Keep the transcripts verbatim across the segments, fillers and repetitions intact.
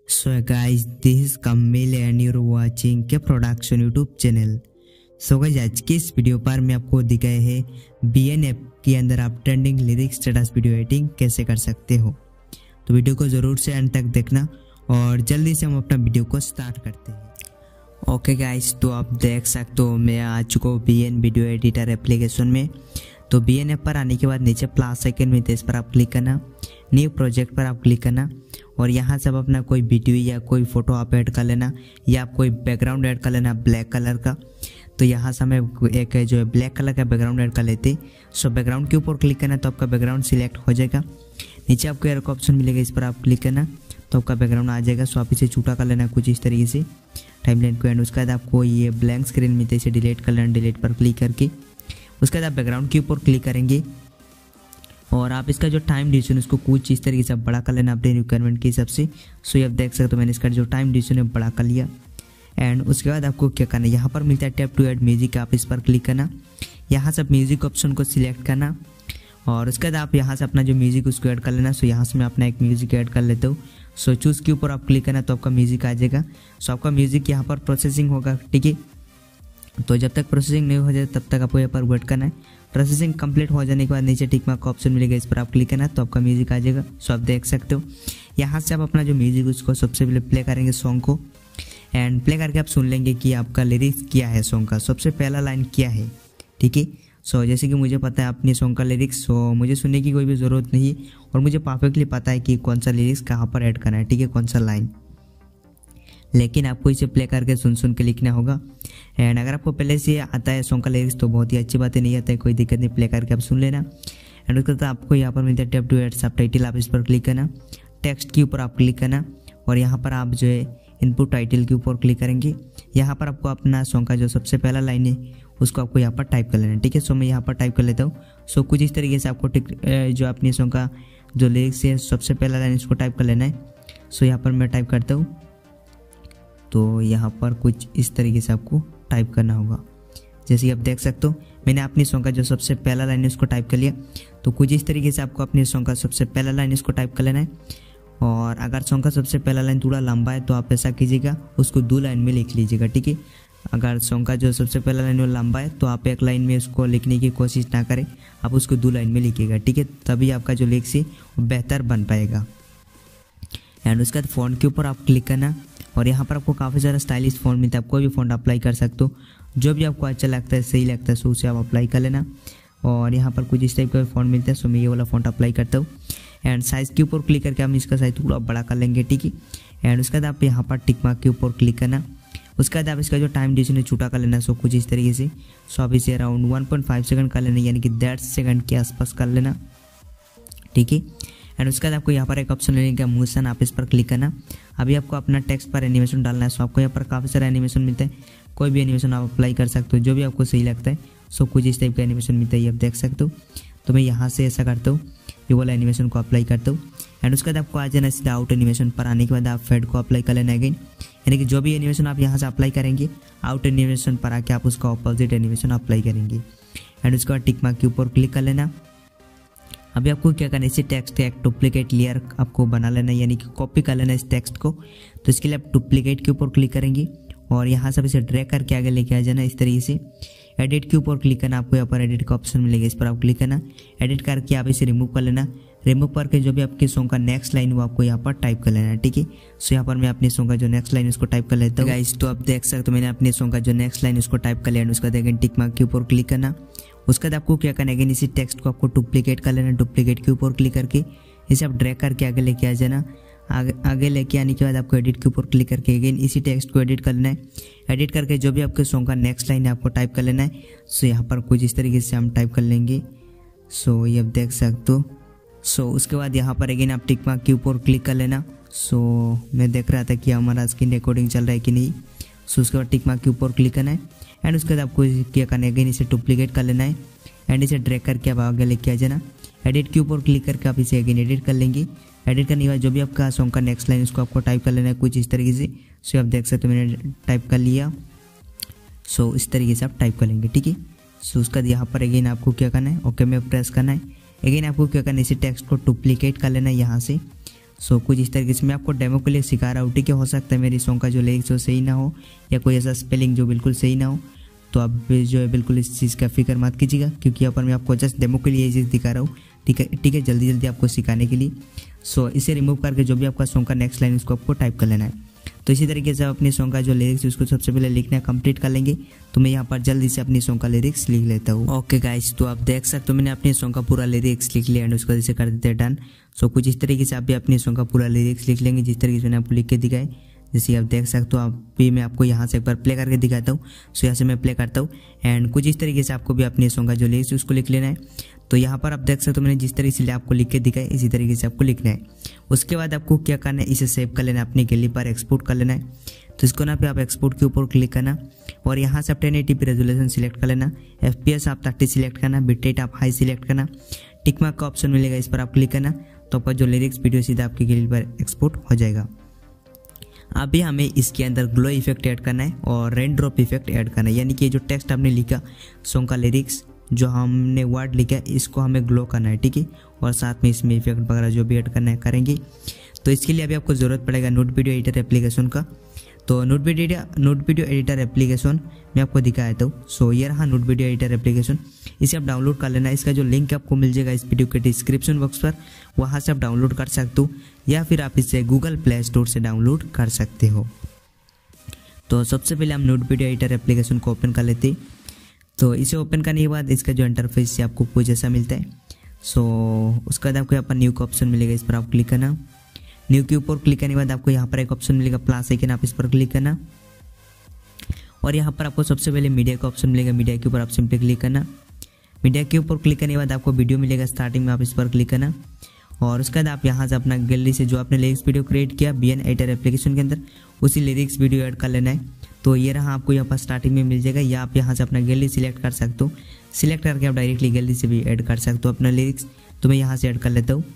So guys, this is Kamil and you're watching के production YouTube channel. So guys, आज की इस video पर मैं आपको दिखाए है बी एन ऐप के अंदर आप trending lyrics status video editing कैसे कर सकते हो। तो वीडियो को ज़रूर से अंत तक देखना और जल्दी से हम अपना वीडियो को स्टार्ट करते हैं। ओके गाइस, तो आप देख सकते हो मैं आ चुका हूँ B N video editor application में। तो बी एन ऐप पर आने के बाद नीचे प्लस आइकन में इस पर आप क्लिक करना, न्यू प्रोजेक्ट पर आप क्लिक करना और यहाँ से आप अपना कोई वीडियो या कोई फ़ोटो आप ऐड कर लेना या आप कोई बैकग्राउंड ऐड कर लेना ब्लैक कलर का। तो यहाँ से हमें एक जो है ब्लैक कलर का बैकग्राउंड ऐड कर लेते। सो बैकग्राउंड के ऊपर क्लिक करना तो आपका बैकग्राउंड सिलेक्ट हो जाएगा। नीचे आपको एरो का ऑप्शन मिलेगा, इस पर आप क्लिक करना तो आपका बैकग्राउंड आ जाएगा। सो आप इसे छोटा कर लेना कुछ इस तरीके से टाइमलाइन को, एंड उसके बाद आपको ये ब्लैंक स्क्रीन मिलता है, इसे डिलीट कर लेना डिलीट पर क्लिक करके। उसके बाद आप बैकग्राउंड के ऊपर क्लिक करेंगे और आप इसका जो टाइम ड्यूरेशन उसको कुछ इस तरीके से बड़ा कर लेना अपने रिक्वायरमेंट के हिसाब से। सो ये आप देख सकते हो मैंने इसका जो टाइम ड्यूरेशन है बड़ा कर लिया। एंड उसके बाद आपको क्या करना है, यहाँ पर मिलता है टैप टू ऐड म्यूजिक, आप इस पर क्लिक करना। यहाँ से आप म्यूजिक ऑप्शन को सिलेक्ट करना और उसके बाद आप यहाँ से अपना जो म्यूजिक उसको ऐड कर लेना। सो यहाँ से मैं अपना एक म्यूजिक ऐड कर लेता हूँ। सो चूज़ के ऊपर आप क्लिक करना तो आपका म्यूजिक आ जाएगा। सो आपका म्यूजिक यहाँ पर प्रोसेसिंग होगा, ठीक है। तो जब तक प्रोसेसिंग नहीं हो जाए तब तक आपको यहाँ पर वेट करना है। प्रोसेसिंग कंप्लीट हो जाने के बाद नीचे टिक मार्क का ऑप्शन मिलेगा, इस पर आप क्लिक करना तो आपका म्यूजिक आ जाएगा। सो आप देख सकते हो यहाँ से आप अपना जो म्यूजिक उसको सबसे पहले प्ले करेंगे सॉन्ग को, एंड प्ले करके आप सुन लेंगे कि आपका लिरिक्स क्या है, सॉन्ग का सबसे पहला लाइन क्या है, ठीक है। सो जैसे कि मुझे पता है अपने सॉन्ग का लिरिक्स, सो मुझे सुनने की कोई भी ज़रूरत नहीं है और मुझे परफेक्टली पता है कि कौन सा लिरिक्स कहाँ पर ऐड करना है, ठीक है, कौन सा लाइन। लेकिन आपको इसे प्ले करके सुन सुन के लिखना होगा। एंड अगर आपको पहले से आता है सॉन्ग का लिरिक्स तो बहुत ही अच्छी बात है, नहीं आता है कोई दिक्कत नहीं, प्ले करके आप सुन लेना। एंड उसके बाद आपको यहाँ पर मिलता है टैप टू ऐड सबटाइटल, आप इस पर क्लिक करना, टेक्स्ट के ऊपर आप क्लिक करना और यहाँ पर आप जो है इनपुट टाइटल के ऊपर क्लिक करेंगे। यहाँ पर आपको अपना सॉन्ग का जो सबसे पहला लाइन है उसको आपको यहाँ पर टाइप कर लेना, ठीक है। सो मैं यहाँ पर टाइप कर लेता हूँ। सो कुछ इस तरीके से आपको जो अपने सॉन्ग का जो लिरिक्स है सबसे पहला लाइन इसको टाइप कर लेना है। सो यहाँ पर मैं टाइप करता हूँ, तो यहाँ पर कुछ इस तरीके से आपको टाइप करना होगा। जैसे कि आप देख सकते हो मैंने अपनी सॉन्ग का जो सबसे पहला लाइन है उसको टाइप कर लिया। तो कुछ इस तरीके से आपको अपने सॉन्ग का सबसे पहला लाइन इसको टाइप कर लेना है। और अगर सॉन्ग का सबसे पहला लाइन थोड़ा लंबा है तो आप ऐसा कीजिएगा, उसको दो लाइन में लिख लीजिएगा, ठीक है। अगर सॉन्ग का जो सबसे पहला लाइन वो लंबा है तो आप एक लाइन में उसको लिखने की कोशिश ना करें, आप उसको दो लाइन में लिखिएगा, ठीक है, तभी आपका जो लिरिक्स है वो बेहतर बन पाएगा। एंड उसके बाद फ़ॉन्ट के ऊपर आप क्लिक करना और यहाँ पर आपको काफ़ी सारा स्टाइलिश फ़ॉन्ट मिलता है, आप कोई भी फ़ॉन्ट अप्लाई कर सकते हो, जो भी आपको अच्छा लगता है सही लगता है सो उसे आप अप्लाई कर लेना। और यहाँ पर कुछ इस टाइप का फ़ॉन्ट मिलता है, सो मैं ये वाला फ़ॉन्ट अप्लाई करता हूँ। एंड साइज़ के ऊपर क्लिक करके हम इसका साइज़ थोड़ा बड़ा कर लेंगे, ठीक है। एंड उसके बाद आप यहाँ पर टिक मार्क के ऊपर क्लिक करना, उसके बाद आप इसका जो टाइम ड्यूरेशन है छोटा कर लेना। सो कुछ इस तरीके से, सो आप इसे around one point five second कर लेना, यानी कि डेढ़ सेकंड के आसपास कर लेना, ठीक है। एंड उसके बाद आपको यहाँ पर एक ऑप्शन मिलेगा मोशन, आप इस पर क्लिक करना। अभी आपको अपना टेक्स्ट पर एनिमेशन डालना है। सो आपको यहाँ पर काफ़ी सारा एनिमेशन मिलता है, कोई भी एनिमेशन आप अप्लाई कर सकते हो जो भी आपको सही लगता है। सो कुछ इस टाइप का एनिमेशन मिलता है, ये आप देख सकते हो। तो मैं यहाँ से ऐसा करता हूँ, ये वाला एनिमेशन को अप्लाई करता हूँ। एंड उसके बाद आपको आ जाना सीधा आउट एनिमेशन पर, आने के बाद आप फेड को अप्लाई कर लेना अगेन, यानी कि जो भी एनिमेशन आप यहाँ से अप्लाई करेंगे आउट एनिमेशन पर आके आप उसका ऑपोजिट एनिमेशन अप्लाई करेंगे। एंड उसके बाद टिक मार्क के ऊपर क्लिक कर लेना। अभी आपको क्या करना है, इसी टेक्स्ट का एक डुप्लीकेट लेयर आपको बना लेना है, यानी कि कॉपी कर लेना है इस टेक्स्ट को। तो इसके लिए आप डुप्लीकेट के ऊपर क्लिक करेंगे और यहाँ से इसे ड्रैग करके आगे लेके आ जाना इस तरीके से। एडिट के ऊपर क्लिक करना, आपको यहाँ पर एडिट का ऑप्शन मिलेगा, इस पर आप क्लिक करना। एडिट करके आप इसे रिमूव कर लेना, रिमूव करके जो भी आपके सॉन्ग का नेक्स्ट लाइन वो आपको यहाँ पर टाइप कर लेना है, ठीक है। सो यहाँ पर मैं अपने सॉन्ग का जो नेक्स्ट लाइन उसको टाइप कर लेता हूँ गाइस। तो आप देख सकते हो मैंने अपने सॉन्ग का जो नेक्स्ट लाइन उसको टाइप कर लिया। उसका देखें टिक मार्क के ऊपर क्लिक करना, उसके बाद आपको क्या करना है, इसी टेक्स्ट को आपको डुप्लीकेट कर लेना, डुप्लीकेट के ऊपर क्लिक करके इसे आप ड्रैग करके आगे लेके आ जाना। आगे आगे लेके आने के बाद आपको एडिट के ऊपर क्लिक करके अगेन इसी टेक्स्ट को एडिट कर लेना है। एडिट करके जो भी आपके सॉन्ग का नेक्स्ट लाइन है आपको टाइप कर लेना है। सो यहाँ पर कुछ इस तरीके से हम टाइप कर लेंगे। सो ये आप देख सकते हो। सो उसके बाद यहाँ पर अगेन आप टिक मार्क के ऊपर क्लिक कर लेना। सो मैं देख रहा था कि हमारा स्क्रीन रिकॉर्डिंग चल रहा है कि नहीं। सो उसके बाद टिक मार्क के ऊपर क्लिक करना है एंड उसके बाद आपको क्या करना है, अगेन इसे डुप्लीकेट कर लेना है एंड इसे ड्रैग करके आप आगे लेके आ जाना। एडिट के ऊपर क्लिक करके आप इसे अगेन एडिट कर लेंगे। एडिट करने के बाद जो भी आपका सॉन्ग का नेक्स्ट लाइन उसको आपको टाइप कर लेना है कुछ इस तरीके से। सो आप देख सकते हो मैंने टाइप कर लिया। सो इस तरीके से आप टाइप कर लेंगे, ठीक है। सो उसका यहाँ पर अगेन आपको क्या करना है, ओके में प्रेस करना है। अगेन आपको क्या करना है, इसी टेक्स्ट को डुप्लीकेट कर लेना है यहाँ से। सो कुछ इस तरीके से मैं आपको डेमो के लिए सिखा रहा हूँ, ठीक है। हो सकता है मेरी सॉन्ग का जो लिरिक्स हो सही ना हो या कोई ऐसा स्पेलिंग जो बिल्कुल सही ना हो, तो आप जो है बिल्कुल इस चीज़ का फिक्र मत कीजिएगा, क्योंकि यहाँ पर मैं आपको जस्ट डेमो के लिए ये चीज़ दिखा रहा हूँ, ठीक है ठीक है जल्दी जल्दी आपको सिखाने के लिए। सो इसे रिमूव करके जो भी आपका सॉन्ग का नेक्स्ट लाइन उसको आपको टाइप कर लेना है। तो इसी तरीके से आप अपनी सॉन्ग का जो लिरिक्स है उसको सबसे पहले लिखना कंप्लीट कर लेंगे। तो मैं यहाँ पर जल्दी से अपनी सॉन्ग का लिरिक्स लिख लेता हूँ। ओके गाइस, तो आप देख सकते हो मैंने अपनी सॉन्ग का पूरा लिरिक्स लिख लिया एंड उसको जैसे कर देते हैं डन। सो कुछ इस तरीके से आप भी अपनी सॉन्ग का पूरा लिरिक्स लिख लेंगे जिस तरीके से मैंने आपको लिख के दिखाए। जैसे आप देख सकते हो, आप भी मैं आपको यहाँ से एक बार प्ले करके दिखाता हूँ। सो यहाँ से मैं प्ले करता हूँ एंड कुछ इस तरीके से आपको भी अपने सॉन्ग का जो लिरिक्स उसको लिख लेना है। तो यहाँ पर आप देख सकते हो मैंने जिस तरीके से आपको लिख के दिखाया इसी तरीके से आपको लिखना है। उसके बाद आपको क्या करना है, इसे सेव कर लेना है, अपनी गैलरी पर एक्सपोर्ट कर लेना है। तो इसको ना पे आप एक्सपोर्ट के ऊपर क्लिक करना और यहाँ से आप ten eighty P resolution select कर लेना, एफ पी एस आप थर्टी सिलेक्ट करना, बिट रेट आप हाई सिलेक्ट करना, टिक मार्क का ऑप्शन मिलेगा इस पर आप क्लिक करना। तो आपका जो लिरिक्स वीडियो सीधा आपकी गैलरी पर एक्सपोर्ट हो जाएगा। अभी हमें इसके अंदर ग्लो इफेक्ट ऐड करना है और रेन ड्रॉप इफेक्ट ऐड करना है, यानी कि जो टेक्स्ट आपने लिखा सॉन्ग का लिरिक्स जो हमने वर्ड लिखा है इसको हमें ग्लो करना है, ठीक है। और साथ में इसमें इफेक्ट वगैरह जो भी ऐड करना है करेंगे। तो इसके लिए अभी आपको ज़रूरत पड़ेगा नोट वीडियो एडिटर एप्लीकेशन का। तो note video note video editor application मैं आपको दिखाया था। सो ये रहा नोट वीडियो एडिटर एप्लीकेशन, इसे आप डाउनलोड कर लेना। इसका जो लिंक आपको मिल जाएगा इस वीडियो के डिस्क्रिप्शन बॉक्स पर, वहाँ से आप डाउनलोड कर सकते हो या फिर आप इसे गूगल प्ले स्टोर से डाउनलोड कर सकते हो। तो सबसे पहले हम नोट वीडियो एडिटर एप्लीकेशन को ओपन कर लेते हैं। तो इसे ओपन करने के बाद इसका जो इंटरफेस से आपको कुछ ऐसा मिलता है। सो उसके बाद आपको यहाँ पर न्यू का ऑप्शन मिलेगा, इस पर आप क्लिक करना। न्यू के ऊपर क्लिक करने के बाद आपको यहाँ पर एक ऑप्शन मिलेगा प्लस आइकन, आप इस पर क्लिक करना और यहाँ पर आपको सबसे पहले मीडिया का ऑप्शन मिलेगा, मीडिया के ऊपर आप सिंपली क्लिक करना। मीडिया के ऊपर क्लिक करने के बाद आपको वीडियो मिलेगा स्टार्टिंग में, आप इस पर क्लिक करना और उसके बाद आप यहाँ से अपना गैलरी से जो आपने लिरिक्स वीडियो क्रिएट किया बी एन एडिटर एप्लीकेशन के अंदर उसी लिरिक्स वीडियो ऐड कर लेना है। तो ये रहा आपको यहाँ पर स्टार्टिंग में मिल जाएगा, या आप यहाँ से अपना गैलरी सिलेक्ट कर सकते हो। सिलेक्ट करके आप डायरेक्टली गैलरी से भी ऐड कर सकते हो अपना लिरिक्स। तो मैं यहाँ से ऐड कर लेता हूँ।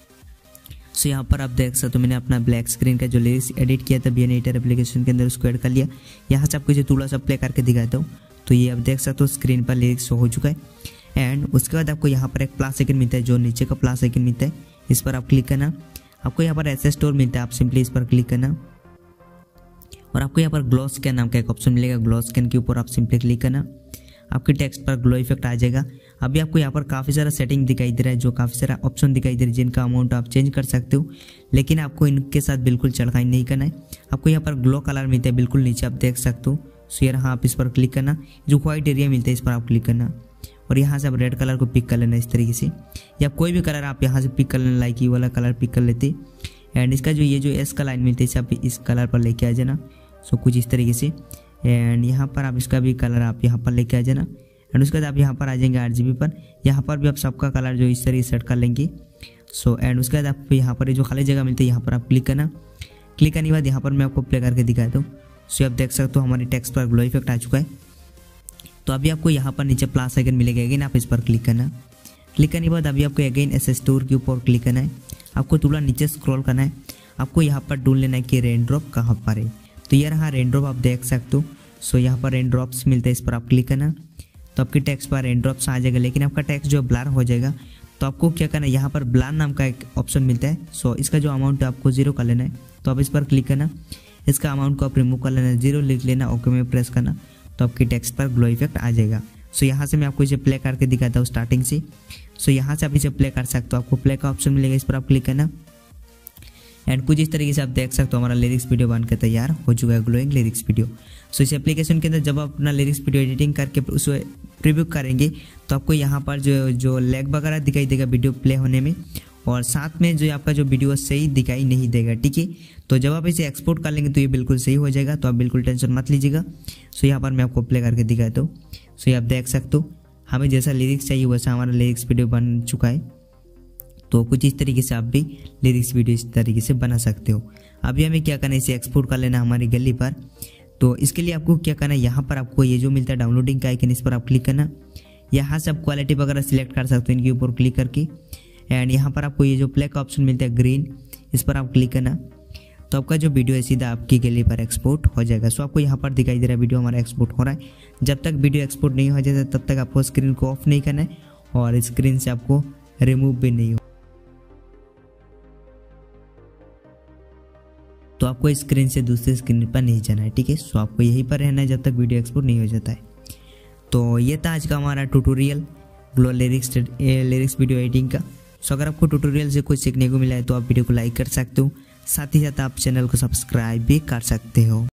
सो यहाँ पर आप देख सकते हो मैंने अपना ब्लैक स्क्रीन का जो लिरिक्स एडिट किया था बी एन एडिटर एप्लीकेशन के अंदर उसको ऐड कर लिया। यहाँ से आपको इसे थोड़ा सा प्ले करके दिखाता हूँ। तो ये आप देख सकते हो स्क्रीन पर लिरिक्स हो चुका है एंड उसके बाद आपको यहाँ पर एक प्लस आइकन मिलता है, जो नीचे का प्लस आइकन मिलता है इस पर आप क्लिक करना। आपको यहाँ पर एस एस स्टोर मिलता है, आप सिंपली इस पर क्लिक करना और आपको यहाँ पर ग्लो स्कैन नाम का एक ऑप्शन मिलेगा, ग्लो स्कैन के ऊपर आप सिंपली क्लिक करना। आपके टेक्स्ट पर ग्लो इफेक्ट आ जाएगा। अभी आपको यहाँ पर काफ़ी सारा सेटिंग दिखाई दे रहा है, जो काफ़ी सारा ऑप्शन दिखाई दे रहा है जिनका अमाउंट आप चेंज कर सकते हो, लेकिन आपको इनके साथ बिल्कुल छेड़खानी नहीं करना है। आपको यहाँ पर ग्लो कलर मिलता है बिल्कुल नीचे, आप देख सकते हो। सो यहाँ आप इस पर क्लिक करना, जो व्हाइट एरिया मिलता है इस पर आप क्लिक करना और यहाँ से आप रेड कलर को पिक कर लेना इस तरीके से, या कोई भी कलर आप यहाँ से पिक कर लेना, लाइक ये वाला कलर पिक कर लेते। एंड इसका जो ये जो एस का लाइन मिलता है इसे आप इस कलर पर लेके आ जाना। सो कुछ इस तरीके से एंड यहाँ पर आप इसका भी कलर आप यहाँ पर लेके आ जाना एंड उसके बाद आप यहाँ पर आ जाएंगे आठ जी बी पर। यहाँ पर भी आप सबका कलर जो इस तरीके से सेट कर लेंगे। सो एंड उसके बाद आपको यहाँ पर जो खाली जगह मिलती है यहाँ पर आप क्लिक करना। क्लिक करने के बाद यहाँ पर मैं आपको प्ले करके दिखाता हूँ। सो आप देख सकते हो हमारे टेक्स्ट पर ग्लो इफेक्ट आ चुका है। तो अभी आपको यहाँ पर नीचे प्लस आइकन मिलेगा, अगेन आप इस पर क्लिक करना। क्लिक करने के बाद अभी आपको अगेन एस स्टोर के ऊपर क्लिक करना है। आपको थोड़ा नीचे स्क्रॉल करना है, आपको यहाँ पर ढूंढ लेना है कि रेन ड्रॉप कहाँ पर है। तो ये रहा रेन ड्रॉप, आप देख सकते हो। सो यहाँ पर रेन ड्रॉप्स मिलते हैं, इस पर आप क्लिक करना। तो आपके टेक्स्ट पर रेन ड्रॉप्स आ जाएगा, लेकिन आपका टेक्स्ट जो ब्लर हो जाएगा। तो आपको क्या करना है, यहाँ पर ब्लर नाम का एक ऑप्शन मिलता है। सो इसका जो अमाउंट है आपको जीरो कर लेना है। तो आप इस पर क्लिक करना, इसका अमाउंट को आप रिमूव कर लेना, जीरो लिख लेना, ओके में प्रेस करना। तो आपकी टेक्स्ट पर ग्लो इफेक्ट आ जाएगा। सो यहाँ से मैं आपको इसे प्ले करके दिखाता हूँ स्टार्टिंग से। सो यहाँ से आप इसे प्ले कर सकते हो, आपको प्ले का ऑप्शन मिलेगा, इस पर आप क्लिक करना एंड कुछ इस तरीके से आप देख सकते हो हमारा लिरिक्स वीडियो बनकर तैयार हो चुका है, ग्लोइंग लिरिक्स वीडियो। सो इस एप्लीकेशन के अंदर जब आप अपना लिरिक्स वीडियो एडिटिंग करके उसे प्रीव्यू करेंगे तो आपको यहाँ पर जो जो लैग वगैरह दिखाई देगा वीडियो प्ले होने में, और साथ में जो आपका जो वीडियो सही दिखाई नहीं देगा, ठीक है। तो जब आप इसे एक्सपोर्ट कर लेंगे तो ये बिल्कुल सही हो जाएगा, तो आप बिल्कुल टेंशन मत लीजिएगा। सो यहाँ पर मैं आपको प्ले करके दिखाता हूँ। सो ये आप देख सकते हो हमें जैसा लिरिक्स चाहिए वैसा हमारा लिरिक्स वीडियो बन चुका है। तो कुछ इस तरीके से आप भी लिरिक्स वीडियो इस तरीके से बना सकते हो। अभी हमें क्या करना है, इसे एक्सपोर्ट कर लेना हमारी गैलरी पर। तो इसके लिए आपको क्या करना है, यहाँ पर आपको ये जो मिलता है डाउनलोडिंग का आइकन, इस पर आप क्लिक करना। यहाँ से आप क्वालिटी वगैरह सिलेक्ट कर सकते हो इनके ऊपर क्लिक करके। एंड यहाँ पर आपको ये जो प्ले का ऑप्शन मिलता है ग्रीन, इस पर आप क्लिक करना। तो आपका जो वीडियो है सीधा आपकी गैलरी पर एक्सपोर्ट हो जाएगा। सो आपको यहाँ पर दिखाई दे रहा है वीडियो हमारा एक्सपोर्ट हो रहा है। जब तक वीडियो एक्सपोर्ट नहीं हो जाता तब तक आपको स्क्रीन को ऑफ नहीं करना है और स्क्रीन से आपको रिमूव भी नहीं हो तो आपको स्क्रीन से दूसरी स्क्रीन पर नहीं जाना है, ठीक है। सो आपको यहीं पर रहना है जब तक वीडियो एक्सपोर्ट नहीं हो जाता है। तो ये था आज का हमारा tutorial glow lyrics lyrics video editing का। सो अगर आपको ट्यूटोरियल से कुछ सीखने को मिला है तो आप वीडियो को लाइक कर सकते हो, साथ ही साथ आप चैनल को सब्सक्राइब भी कर सकते हो।